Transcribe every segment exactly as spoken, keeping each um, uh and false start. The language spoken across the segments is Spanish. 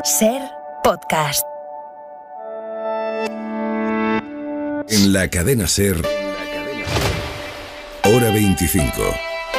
Ser Podcast. En la cadena Ser, Hora veinticinco.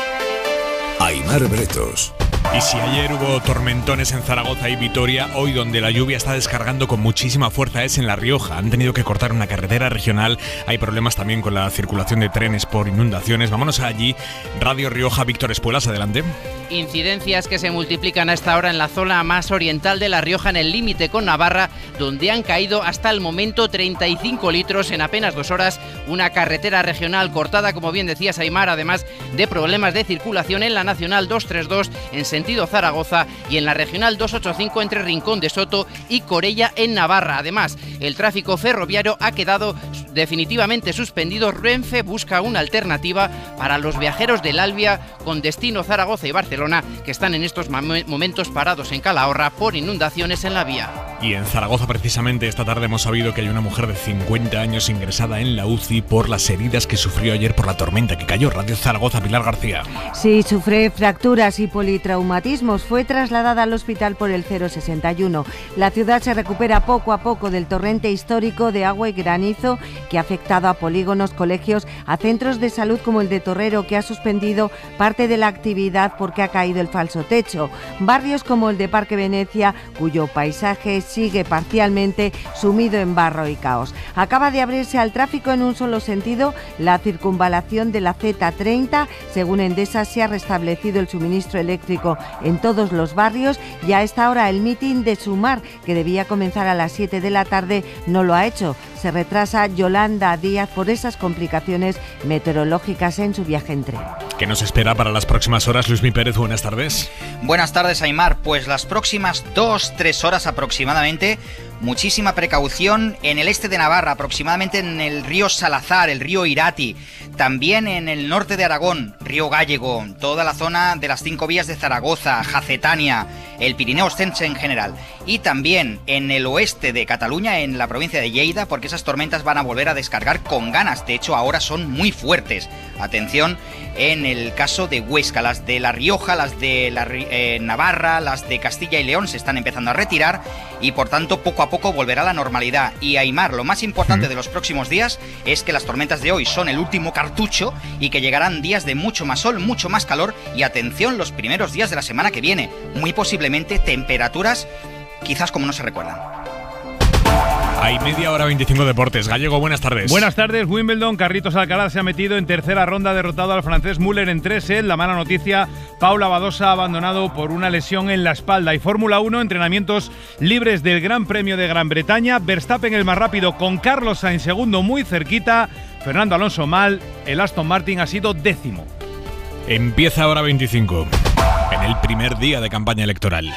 Aimar Bretos. Y si ayer hubo tormentones en Zaragoza y Vitoria, hoy donde la lluvia está descargando con muchísima fuerza es en La Rioja. Han tenido que cortar una carretera regional. Hay problemas también con la circulación de trenes por inundaciones. Vámonos allí. Radio Rioja, Víctor Espuelas, adelante. Incidencias que se multiplican a esta hora en la zona más oriental de La Rioja, en el límite con Navarra, donde han caído hasta el momento treinta y cinco litros en apenas dos horas. Una carretera regional cortada, como bien decía Aimar, además de problemas de circulación en la Nacional doscientos treinta y dos en sentido Zaragoza y en la Regional doscientos ochenta y cinco entre Rincón de Soto y Corella en Navarra. Además, el tráfico ferroviario ha quedado definitivamente suspendido. Renfe busca una alternativa para los viajeros del Albia con destino Zaragoza y Barcelona, que están en estos momentos parados en Calahorra por inundaciones en la vía. Y en Zaragoza, precisamente, esta tarde hemos sabido que hay una mujer de cincuenta años ingresada en la U C I por las heridas que sufrió ayer por la tormenta que cayó. Radio Zaragoza, Pilar García. Sí, sufre fracturas y politraumatismos. Fue trasladada al hospital por el cero sesenta y uno. La ciudad se recupera poco a poco del torrente histórico de agua y granizo que ha afectado a polígonos, colegios, a centros de salud como el de Torrero, que ha suspendido parte de la actividad porque ha caído el falso techo. Barrios como el de Parque Venecia, cuyo paisaje sigue parcialmente sumido en barro y caos. Acaba de abrirse al tráfico en un solo sentido la circunvalación de la Z treinta. Según Endesa, se ha restablecido el suministro eléctrico en todos los barrios y a esta hora el mitin de Sumar, que debía comenzar a las siete de la tarde, no lo ha hecho. Se retrasa Yolanda Díaz por esas complicaciones meteorológicas en su viaje en tren. ¿Qué nos espera para las próximas horas? Luismi Pérez, buenas tardes. Buenas tardes, Aimar. Pues las próximas dos, tres horas aproximadamente, muchísima precaución en el este de Navarra, aproximadamente en el río Salazar, el río Irati, también en el norte de Aragón, río Gállego, toda la zona de las cinco vías de Zaragoza, Jacetania, el Pirineo Ostense en general, y también en el oeste de Cataluña, en la provincia de Lleida, porque esas tormentas van a volver a descargar con ganas. De hecho, ahora son muy fuertes. Atención en el caso de Huesca, las de La Rioja, las de la, eh, Navarra, las de Castilla y León se están empezando a retirar y por tanto poco a poco volverá a la normalidad. Y Aimar, lo más importante de los próximos días es que las tormentas de hoy son el último cartucho y que llegarán días de mucho más sol, mucho más calor y atención los primeros días de la semana que viene, muy posiblemente temperaturas quizás como no se recuerdan. Hay media hora veinticinco deportes. Gallego, buenas tardes. Buenas tardes. Wimbledon, Carlitos Alcaraz se ha metido en tercera ronda, derrotado al francés Müller en tres sets. La mala noticia, Paula Badosa ha abandonado por una lesión en la espalda. Y Fórmula uno, entrenamientos libres del Gran Premio de Gran Bretaña. Verstappen el más rápido con Carlos Sainz segundo muy cerquita. Fernando Alonso mal. El Aston Martin ha sido décimo. Empieza hora veinticinco. En el primer día de campaña electoral.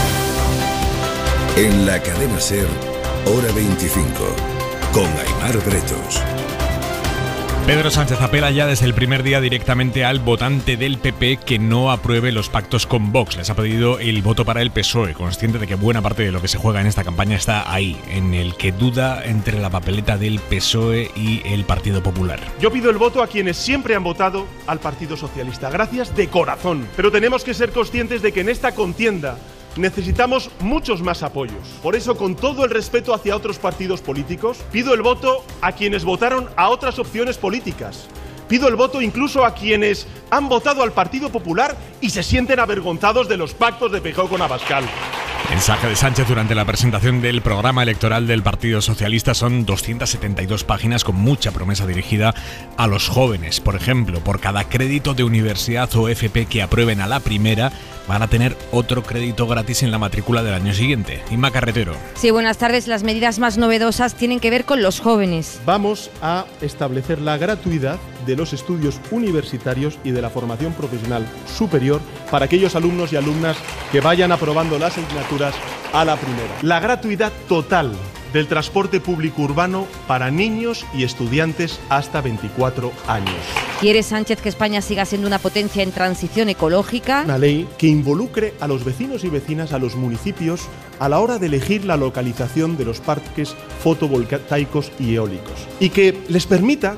En la cadena Ser, Hora veinticinco, con Aimar Bretos. Pedro Sánchez apela ya desde el primer día directamente al votante del P P que no apruebe los pactos con Vox. Les ha pedido el voto para el P S O E, consciente de que buena parte de lo que se juega en esta campaña está ahí, en el que duda entre la papeleta del P S O E y el Partido Popular. Yo pido el voto a quienes siempre han votado al Partido Socialista. Gracias de corazón. Pero tenemos que ser conscientes de que en esta contienda necesitamos muchos más apoyos. Por eso, con todo el respeto hacia otros partidos políticos, pido el voto a quienes votaron a otras opciones políticas. Pido el voto incluso a quienes han votado al Partido Popular y se sienten avergonzados de los pactos de Feijóo con Abascal. Mensaje de Sánchez durante la presentación del programa electoral del Partido Socialista. Son doscientas setenta y dos páginas con mucha promesa dirigida a los jóvenes. Por ejemplo, por cada crédito de universidad o F P que aprueben a la primera, van a tener otro crédito gratis en la matrícula del año siguiente. Inma Carretero. Sí, buenas tardes. Las medidas más novedosas tienen que ver con los jóvenes. Vamos a establecer la gratuidad de los estudios universitarios y de la formación profesional superior para aquellos alumnos y alumnas que vayan aprobando las asignaturas a la primera. La gratuidad total del transporte público urbano para niños y estudiantes hasta veinticuatro años. ¿Quiere Sánchez que España siga siendo una potencia en transición ecológica? Una ley que involucre a los vecinos y vecinas, a los municipios, a la hora de elegir la localización de los parques fotovoltaicos y eólicos. Y que les permita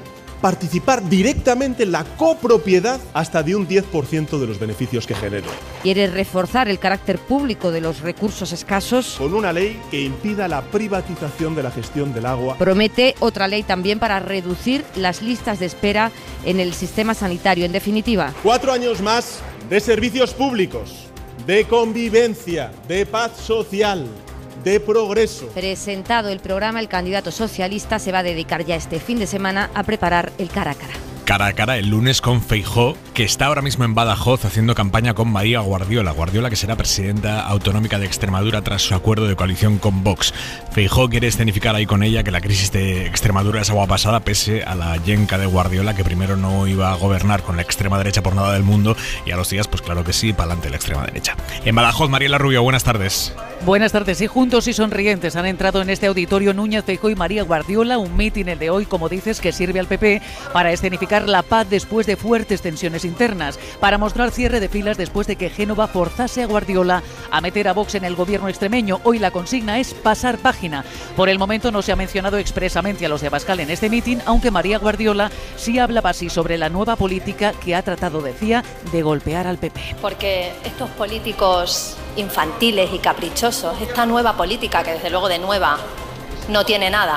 participar directamente en la copropiedad hasta de un diez por ciento de los beneficios que genere. Quiere reforzar el carácter público de los recursos escasos. Con una ley que impida la privatización de la gestión del agua. Promete otra ley también para reducir las listas de espera en el sistema sanitario. En definitiva, cuatro años más de servicios públicos, de convivencia, de paz social, de progreso. Presentado el programa, el candidato socialista se va a dedicar ya este fin de semana a preparar el cara a cara. Cara a cara el lunes con Feijóo, que está ahora mismo en Badajoz haciendo campaña con María Guardiola. Guardiola, que será presidenta autonómica de Extremadura tras su acuerdo de coalición con Vox. Feijóo quiere escenificar ahí con ella que la crisis de Extremadura es agua pasada, pese a la yenca de Guardiola, que primero no iba a gobernar con la extrema derecha por nada del mundo, y a los días, pues claro que sí, para adelante la extrema derecha. En Badajoz, Mariela Rubio, buenas tardes. Buenas tardes. Y juntos y sonrientes han entrado en este auditorio Núñez Feijóo y María Guardiola, un mitin el de hoy, como dices, que sirve al P P para escenificar la paz después de fuertes tensiones internas, para mostrar cierre de filas después de que Génova forzase a Guardiola a meter a Vox en el gobierno extremeño. Hoy la consigna es pasar página. Por el momento no se ha mencionado expresamente a los de Abascal en este mitin, aunque María Guardiola sí hablaba así sobre la nueva política que ha tratado, decía, de golpear al P P. Porque estos políticos infantiles y caprichosos, esta nueva política, que desde luego de nueva no tiene nada,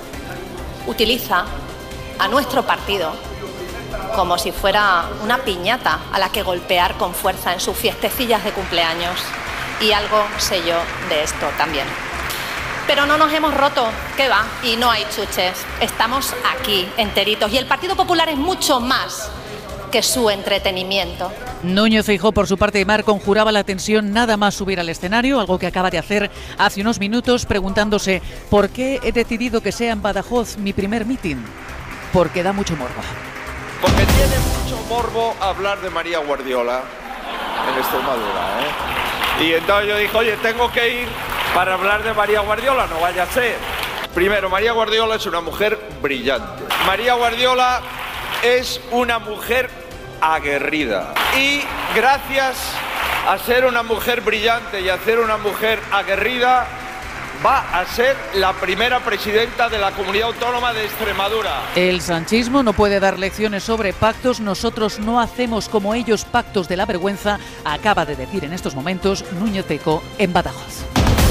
utiliza a nuestro partido como si fuera una piñata a la que golpear con fuerza en sus fiestecillas de cumpleaños. Y algo sé yo de esto también. Pero no nos hemos roto, ¿qué va? Y no hay chuches. Estamos aquí, enteritos. Y el Partido Popular es mucho más que su entretenimiento. Núñez Feijóo, por su parte, Mar, conjuraba la tensión nada más subir al escenario, algo que acaba de hacer hace unos minutos, preguntándose ¿por qué he decidido que sea en Badajoz mi primer mitin? Porque da mucho morbo. Porque tiene mucho morbo hablar de María Guardiola en Extremadura, ¿eh? Y entonces yo dije, oye, tengo que ir para hablar de María Guardiola, no vaya a ser. Primero, María Guardiola es una mujer brillante. María Guardiola es una mujer aguerrida. Y gracias a ser una mujer brillante y a ser una mujer aguerrida, va a ser la primera presidenta de la Comunidad Autónoma de Extremadura. El sanchismo no puede dar lecciones sobre pactos. Nosotros no hacemos como ellos pactos de la vergüenza, acaba de decir en estos momentos Núñez Feijóo en Badajoz.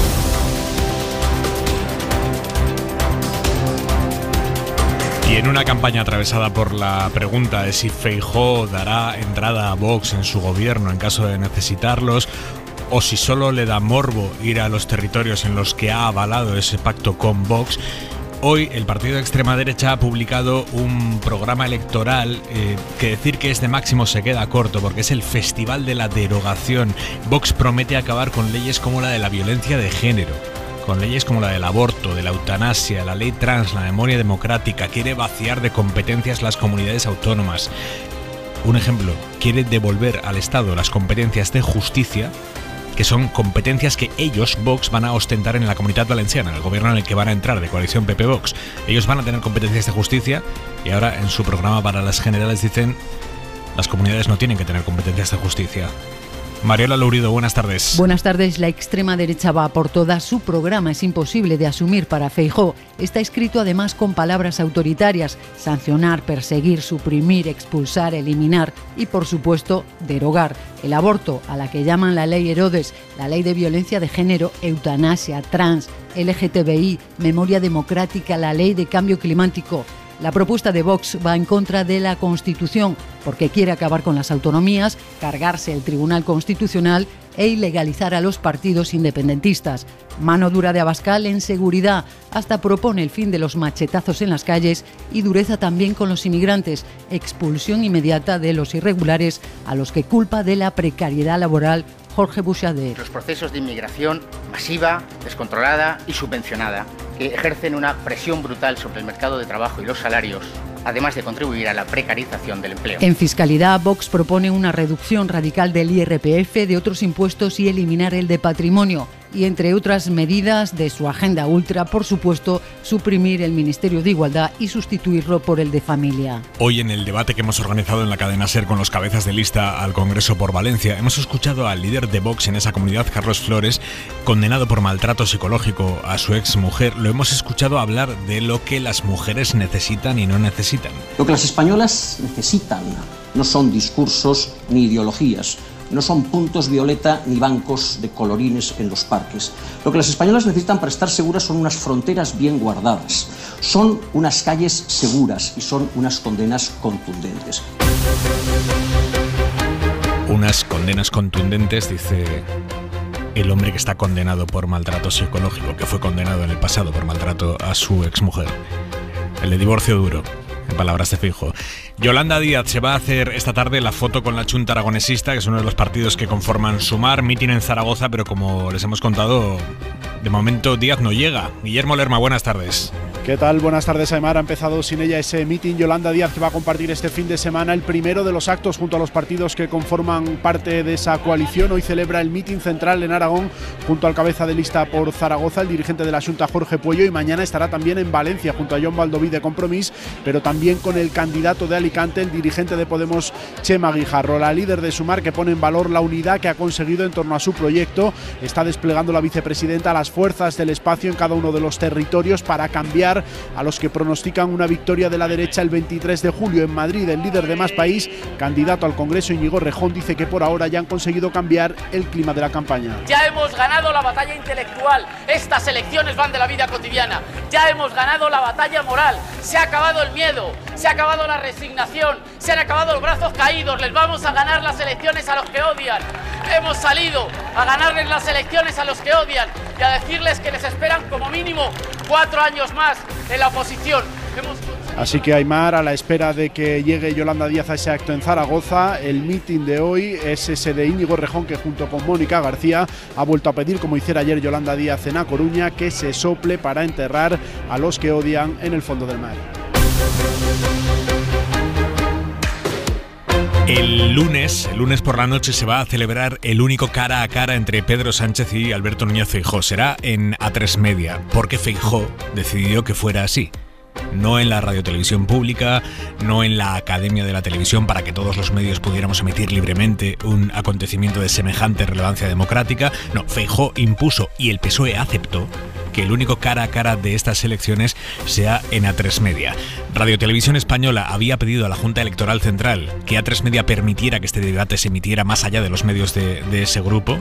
Y en una campaña atravesada por la pregunta de si Feijóo dará entrada a Vox en su gobierno en caso de necesitarlos, o si solo le da morbo ir a los territorios en los que ha avalado ese pacto con Vox, hoy el partido de extrema derecha ha publicado un programa electoral eh, que decir que es de máximo se queda corto, porque es el Festival de la Derogación. Vox promete acabar con leyes como la de la violencia de género, con leyes como la del aborto, de la eutanasia, la ley trans, la memoria democrática. Quiere vaciar de competencias las comunidades autónomas. Un ejemplo, quiere devolver al Estado las competencias de justicia, que son competencias que ellos, Vox, van a ostentar en la Comunidad Valenciana, en el gobierno en el que van a entrar, de coalición P P-Vox. Ellos van a tener competencias de justicia y ahora en su programa para las generales dicen las comunidades no tienen que tener competencias de justicia. Mariela Lourido, buenas tardes. Buenas tardes. La extrema derecha va por todas. Su programa es imposible de asumir para Feijóo. Está escrito además con palabras autoritarias: sancionar, perseguir, suprimir, expulsar, eliminar y, por supuesto, derogar. El aborto, a la que llaman la ley Herodes, la ley de violencia de género, eutanasia, trans, L G T B I, memoria democrática, la ley de cambio climático. La propuesta de Vox va en contra de la Constitución porque quiere acabar con las autonomías, cargarse el Tribunal Constitucional e ilegalizar a los partidos independentistas. Mano dura de Abascal en seguridad, hasta propone el fin de los machetazos en las calles y dureza también con los inmigrantes, expulsión inmediata de los irregulares a los que culpa de la precariedad laboral Jorge Buxadé. Los procesos de inmigración masiva, descontrolada y subvencionada, que ejercen una presión brutal sobre el mercado de trabajo y los salarios, además de contribuir a la precarización del empleo. En fiscalidad, Vox propone una reducción radical del I R P F, de otros impuestos y eliminar el de patrimonio. y, entre otras medidas de su agenda ultra, por supuesto, suprimir el Ministerio de Igualdad y sustituirlo por el de Familia. Hoy, en el debate que hemos organizado en la cadena SER con los cabezas de lista al Congreso por Valencia, hemos escuchado al líder de Vox en esa comunidad, Carlos Flores, condenado por maltrato psicológico a su ex mujer. Lo hemos escuchado hablar de lo que las mujeres necesitan y no necesitan. Lo que las españolas necesitan no son discursos ni ideologías, no son puntos violeta ni bancos de colorines en los parques. Lo que las españolas necesitan para estar seguras son unas fronteras bien guardadas, son unas calles seguras y son unas condenas contundentes. Unas condenas contundentes, dice el hombre que está condenado por maltrato psicológico, que fue condenado en el pasado por maltrato a su exmujer. El de divorcio duro, en palabras de Feijóo. Yolanda Díaz se va a hacer esta tarde la foto con la Chunta Aragonesista, que es uno de los partidos que conforman Sumar, mitin en Zaragoza, pero como les hemos contado, de momento Díaz no llega. Guillermo Lerma, buenas tardes. ¿Qué tal? Buenas tardes, Aimar. Ha empezado sin ella ese mitin. Yolanda Díaz, que va a compartir este fin de semana el primero de los actos junto a los partidos que conforman parte de esa coalición. Hoy celebra el mitin central en Aragón junto al cabeza de lista por Zaragoza, el dirigente de la Xunta, Jorge Puello, y mañana estará también en Valencia junto a Jon Baldoví de Compromís, pero también con el candidato de Alicante, el dirigente de Podemos, Chema Guijarro. La líder de Sumar, que pone en valor la unidad que ha conseguido en torno a su proyecto, está desplegando la vicepresidenta las fuerzas del espacio en cada uno de los territorios para cambiar a los que pronostican una victoria de la derecha el veintitrés de julio en Madrid. El líder de Más País, candidato al Congreso, Íñigo Rejón, dice que por ahora ya han conseguido cambiar el clima de la campaña. Ya hemos ganado la batalla intelectual, estas elecciones van de la vida cotidiana, ya hemos ganado la batalla moral, se ha acabado el miedo, se ha acabado la resignación, se han acabado los brazos caídos, les vamos a ganar las elecciones a los que odian. Hemos salido a ganarles las elecciones a los que odian y a decirles que les esperan como mínimo cuatro años más en la oposición. Hemos... Así que, Aimar, a la espera de que llegue Yolanda Díaz a ese acto en Zaragoza, el mitin de hoy es ese de Íñigo Rejón, que junto con Mónica García ha vuelto a pedir, como hiciera ayer Yolanda Díaz en A Coruña, que se sople para enterrar a los que odian en el fondo del mar. El lunes, el lunes por la noche se va a celebrar el único cara a cara entre Pedro Sánchez y Alberto Núñez Feijóo. Será en A tres Media, porque Feijóo decidió que fuera así. No en la radiotelevisión pública, no en la Academia de la Televisión para que todos los medios pudiéramos emitir libremente un acontecimiento de semejante relevancia democrática. No, Feijóo impuso y el P S O E aceptó que el único cara a cara de estas elecciones sea en A tres Media. Radio Televisión Española había pedido a la Junta Electoral Central que A tres Media permitiera que este debate se emitiera más allá de los medios de, de ese grupo,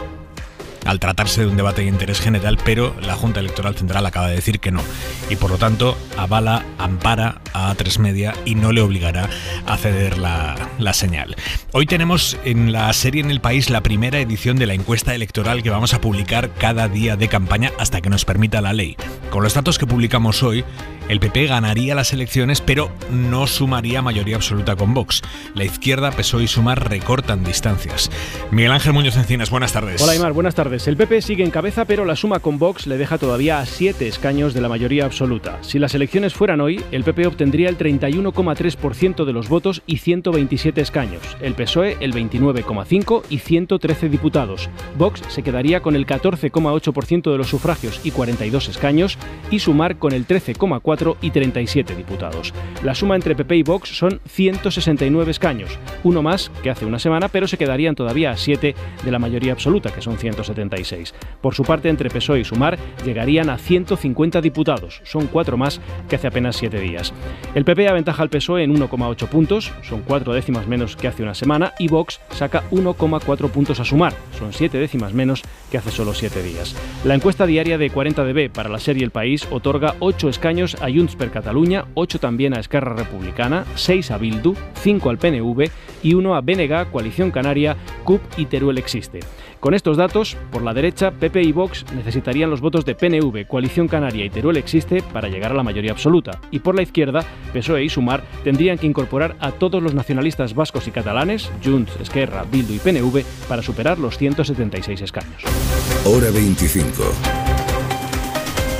al tratarse de un debate de interés general, pero la Junta Electoral Central acaba de decir que no, y por lo tanto avala, ampara a A tres Media y no le obligará a ceder la, la señal. Hoy tenemos en la serie En el País la primera edición de la encuesta electoral que vamos a publicar cada día de campaña hasta que nos permita la ley. Con los datos que publicamos hoy, el P P ganaría las elecciones, pero no sumaría mayoría absoluta con Vox. La izquierda, P S O E y Sumar recortan distancias. Miguel Ángel Muñoz Encinas, buenas tardes. Hola, Aimar, buenas tardes. El P P sigue en cabeza, pero la suma con Vox le deja todavía a siete escaños de la mayoría absoluta. Si las elecciones fueran hoy, el P P obtendría el treinta y uno coma tres por ciento de los votos y ciento veintisiete escaños. El P S O E el veintinueve coma cinco por ciento y ciento trece diputados. Vox se quedaría con el catorce coma ocho por ciento de los sufragios y cuarenta y dos escaños, y Sumar con el trece coma cuatro por ciento y treinta y siete diputados. La suma entre P P y Vox son ciento sesenta y nueve escaños, uno más que hace una semana, pero se quedarían todavía a siete de la mayoría absoluta, que son ciento setenta y seis. Por su parte, entre P S O E y Sumar llegarían a ciento cincuenta diputados, son cuatro más que hace apenas siete días. El P P aventaja al P S O E en uno coma ocho puntos, son cuatro décimas menos que hace una semana, y Vox saca uno coma cuatro puntos a Sumar, son siete décimas menos que hace solo siete días. La encuesta diaria de cuarenta D B para la serie El País otorga ocho escaños a Junts per Catalunya, ocho también a Esquerra Republicana, seis a Bildu, cinco al P N V y uno a B N G, Coalición Canaria, C U P y Teruel Existe. Con estos datos, por la derecha, P P y Vox necesitarían los votos de P N V, Coalición Canaria y Teruel Existe para llegar a la mayoría absoluta. Y por la izquierda, P S O E y Sumar tendrían que incorporar a todos los nacionalistas vascos y catalanes, Junts, Esquerra, Bildu y P N V, para superar los ciento setenta y seis escaños. Hora veinticinco.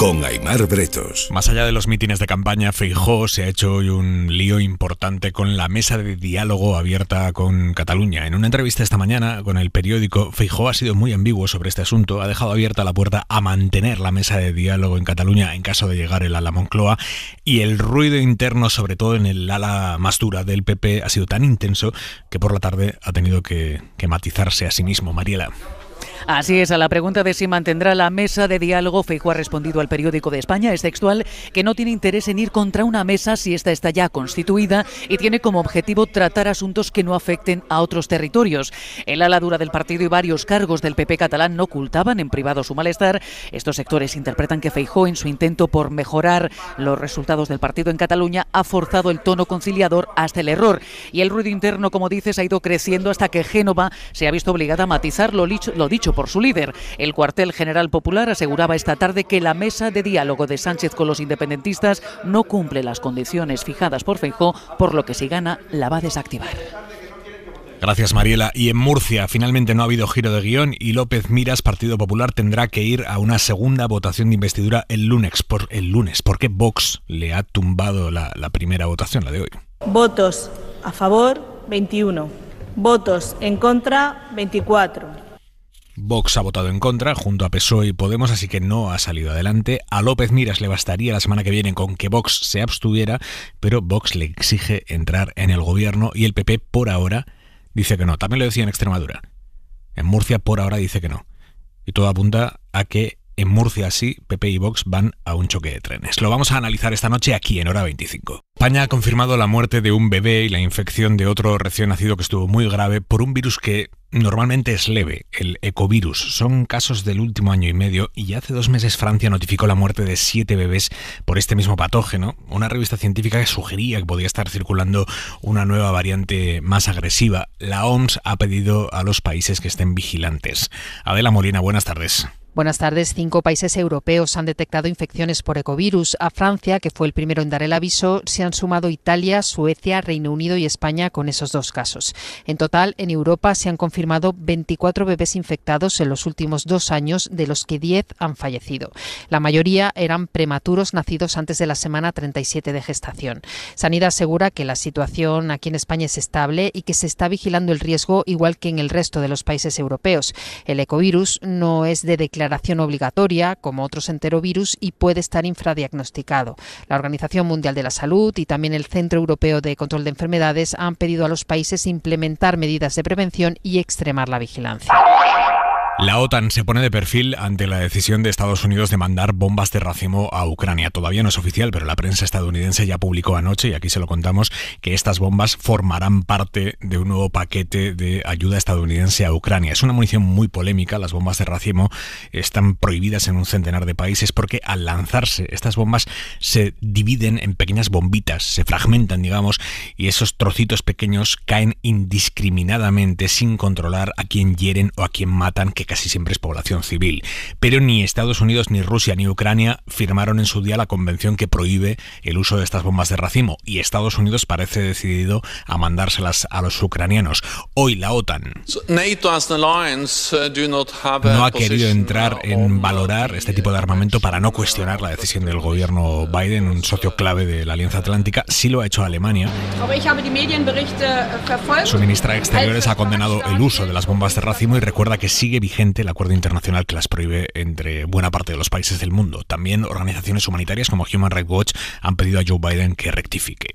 con Aimar Bretos. Más allá de los mítines de campaña, Feijóo se ha hecho hoy un lío importante con la mesa de diálogo abierta con Cataluña. En una entrevista esta mañana con el periódico, Feijóo ha sido muy ambiguo sobre este asunto. Ha dejado abierta la puerta a mantener la mesa de diálogo en Cataluña en caso de llegar el a la Moncloa, y el ruido interno, sobre todo en el ala más dura del P P, ha sido tan intenso que por la tarde ha tenido que, que matizarse a sí mismo. Mariela. Así es, a la pregunta de si mantendrá la mesa de diálogo, Feijóo ha respondido al Periódico de España, es textual, que no tiene interés en ir contra una mesa si esta está ya constituida y tiene como objetivo tratar asuntos que no afecten a otros territorios. El ala dura del partido y varios cargos del P P catalán no ocultaban en privado su malestar. Estos sectores interpretan que Feijóo, en su intento por mejorar los resultados del partido en Cataluña, ha forzado el tono conciliador hasta el error. Y el ruido interno, como dices, ha ido creciendo hasta que Génova se ha visto obligada a matizar lo dicho, lo dicho por su líder. El cuartel general popular aseguraba esta tarde que la mesa de diálogo de Sánchez con los independentistas no cumple las condiciones fijadas por Feijóo, por lo que si gana la va a desactivar. Gracias, Mariela. Y en Murcia finalmente no ha habido giro de guión y López Miras, Partido Popular, tendrá que ir a una segunda votación de investidura el lunes. Por el lunes, porque Vox le ha tumbado la, la primera votación, la de hoy. Votos a favor, veintiuno. Votos en contra, veinticuatro. Vox ha votado en contra junto a P S O E y Podemos, así que no ha salido adelante. A López Miras le bastaría la semana que viene con que Vox se abstuviera, pero Vox le exige entrar en el gobierno y el P P por ahora dice que no. También lo decía en Extremadura. En Murcia por ahora dice que no. Y todo apunta a que en Murcia sí, P P y Vox van a un choque de trenes. Lo vamos a analizar esta noche aquí en Hora veinticinco. España ha confirmado la muerte de un bebé y la infección de otro recién nacido que estuvo muy grave por un virus que normalmente es leve, el ecovirus. Son casos del último año y medio y hace dos meses Francia notificó la muerte de siete bebés por este mismo patógeno. Una revista científica que sugería que podía estar circulando una nueva variante más agresiva. La O M S ha pedido a los países que estén vigilantes. Adela Molina, buenas tardes. Buenas tardes. Cinco países europeos han detectado infecciones por ecovirus. A Francia, que fue el primero en dar el aviso, se han sumado Italia, Suecia, Reino Unido y España con esos dos casos. En total, en Europa se han confirmado veinticuatro bebés infectados en los últimos dos años, de los que diez han fallecido. La mayoría eran prematuros nacidos antes de la semana treinta y siete de gestación. Sanidad asegura que la situación aquí en España es estable y que se está vigilando el riesgo igual que en el resto de los países europeos. El ecovirus no es de declaración obligatoria como otros enterovirus y puede estar infradiagnosticado. La Organización Mundial de la Salud y también el Centro Europeo de Control de Enfermedades han pedido a los países implementar medidas de prevención y extremar la vigilancia. La OTAN se pone de perfil ante la decisión de Estados Unidos de mandar bombas de racimo a Ucrania. Todavía no es oficial, pero la prensa estadounidense ya publicó anoche, y aquí se lo contamos, que estas bombas formarán parte de un nuevo paquete de ayuda estadounidense a Ucrania. Es una munición muy polémica. Las bombas de racimo están prohibidas en un centenar de países porque al lanzarse estas bombas se dividen en pequeñas bombitas, se fragmentan, digamos, y esos trocitos pequeños caen indiscriminadamente sin controlar a quién hieren o a quién matan, que casi siempre es población civil. Pero ni Estados Unidos, ni Rusia, ni Ucrania firmaron en su día la convención que prohíbe el uso de estas bombas de racimo, y Estados Unidos parece decidido a mandárselas a los ucranianos. Hoy la OTAN no ha querido entrar en valorar este tipo de armamento para no cuestionar la decisión del gobierno Biden, un socio clave de la Alianza Atlántica. Sí lo ha hecho Alemania. Su ministra de Exteriores ha condenado el uso de las bombas de racimo y recuerda que sigue vigente el acuerdo internacional que las prohíbe entre buena parte de los países del mundo. También organizaciones humanitarias como Human Rights Watch han pedido a Joe Biden que rectifique.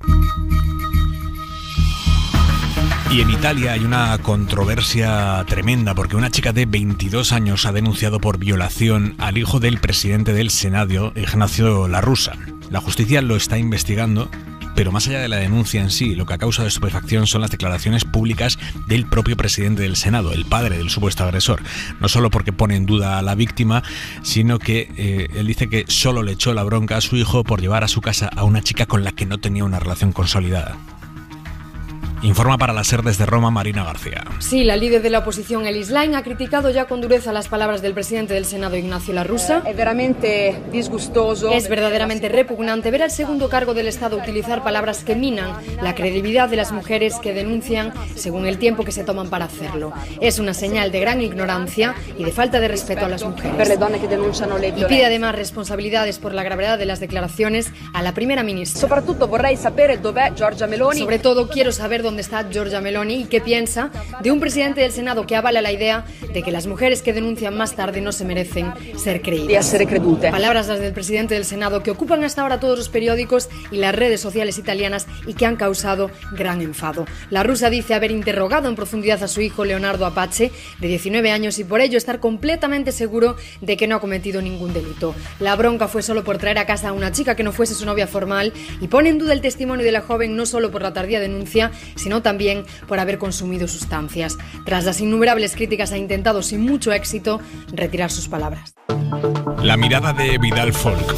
Y en Italia hay una controversia tremenda porque una chica de veintidós años ha denunciado por violación al hijo del presidente del Senado, Ignacio La Russa. La justicia lo está investigando, pero más allá de la denuncia en sí, lo que ha causado estupefacción son las declaraciones públicas del propio presidente del Senado, el padre del supuesto agresor. No solo porque pone en duda a la víctima, sino que eh, él dice que solo le echó la bronca a su hijo por llevar a su casa a una chica con la que no tenía una relación consolidada. Informa para la SER desde Roma Marina García. Sí, la líder de la oposición, Elis Line, ha criticado ya con dureza las palabras del presidente del Senado, Ignacio La Russa. Es veramente disgustoso. Es verdaderamente repugnante ver al segundo cargo del Estado utilizar palabras que minan la credibilidad de las mujeres que denuncian según el tiempo que se toman para hacerlo. Es una señal de gran ignorancia y de falta de respeto a las mujeres. Y pide además responsabilidades por la gravedad de las declaraciones a la primera ministra. Sobre todo quiero saber dónde está Giorgia Meloni y qué piensa de un presidente del Senado que avala la idea de que las mujeres que denuncian más tarde no se merecen ser creídas. Palabras las del presidente del Senado que ocupan hasta ahora todos los periódicos y las redes sociales italianas y que han causado gran enfado. La rusa dice haber interrogado en profundidad a su hijo Leonardo Apache, de diecinueve años, y por ello estar completamente seguro de que no ha cometido ningún delito. La bronca fue solo por traer a casa a una chica que no fuese su novia formal y pone en duda el testimonio de la joven no solo por la tardía denuncia, sino también por haber consumido sustancias. Tras las innumerables críticas ha intentado sin mucho éxito retirar sus palabras. La mirada de Vidal Folk.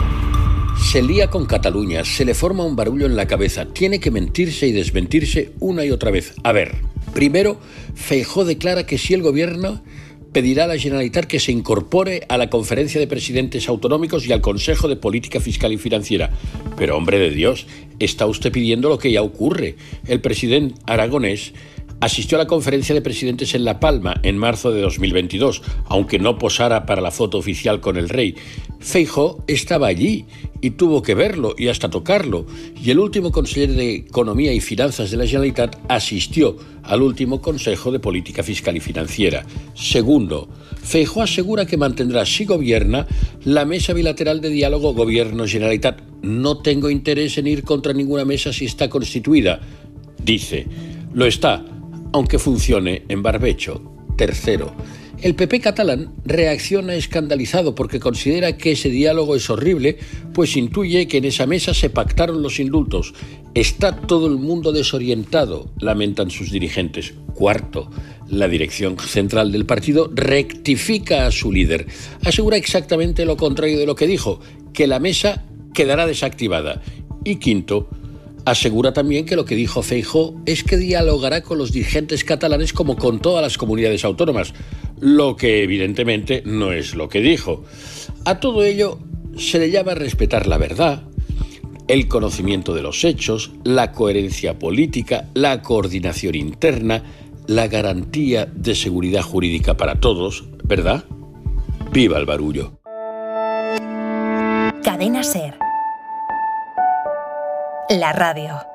Se lía con Cataluña, se le forma un barullo en la cabeza, tiene que mentirse y desmentirse una y otra vez. A ver, primero, Feijóo declara que si el gobierno pedirá a la Generalitat que se incorpore a la Conferencia de Presidentes Autonómicos y al Consejo de Política Fiscal y Financiera. Pero, hombre de Dios, está usted pidiendo lo que ya ocurre. El presidente aragonés asistió a la conferencia de presidentes en La Palma en marzo de dos mil veintidós, aunque no posara para la foto oficial con el rey. Feijóo estaba allí y tuvo que verlo y hasta tocarlo, y el último consejero de Economía y Finanzas de la Generalitat asistió al último Consejo de Política Fiscal y Financiera. Segundo, Feijóo asegura que mantendrá, si gobierna, la mesa bilateral de diálogo Gobierno-Generalitat. No tengo interés en ir contra ninguna mesa si está constituida, dice. Lo está, aunque funcione en barbecho. Tercero, el P P catalán reacciona escandalizado porque considera que ese diálogo es horrible, pues intuye que en esa mesa se pactaron los indultos. Está todo el mundo desorientado, lamentan sus dirigentes. Cuarto, la dirección central del partido rectifica a su líder. Asegura exactamente lo contrario de lo que dijo, que la mesa quedará desactivada. Y quinto, asegura también que lo que dijo Feijóo es que dialogará con los dirigentes catalanes como con todas las comunidades autónomas, lo que evidentemente no es lo que dijo. A todo ello se le llama respetar la verdad, el conocimiento de los hechos, la coherencia política, la coordinación interna, la garantía de seguridad jurídica para todos, ¿verdad? ¡Viva el barullo! Cadena SER. La radio.